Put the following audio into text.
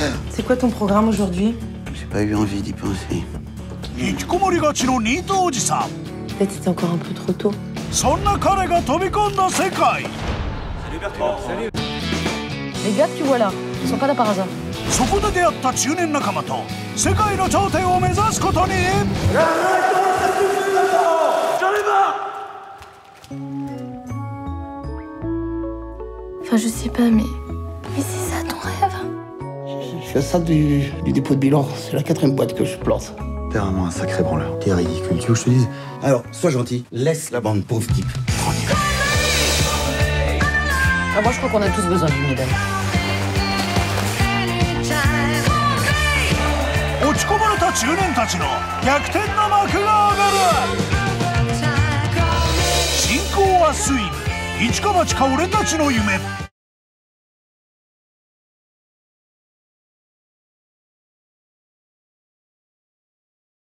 C'est quoi ton programme aujourd'hui? J'ai pas eu envie d'y penser. Peut-être c'était encore un peu trop tôt. Salut Bertrand. Salut. Les gars que tu vois là, ils sont pas là par hasard. Enfin, je sais pas, mais c'est ça ton rêve? Je suis à ça du dépôt de bilan. C'est la 4e boîte que je plante. T'es vraiment un sacré branleur. T'es ridicule, tu veux que je te dise? Alors, sois gentil, laisse la bande pauvre type. Ah, moi, je crois qu'on a tous besoin d'une médaille. 落ちこぼれた中年たちの逆転の幕が上がる。進行はスイム、一か八か俺たちの夢。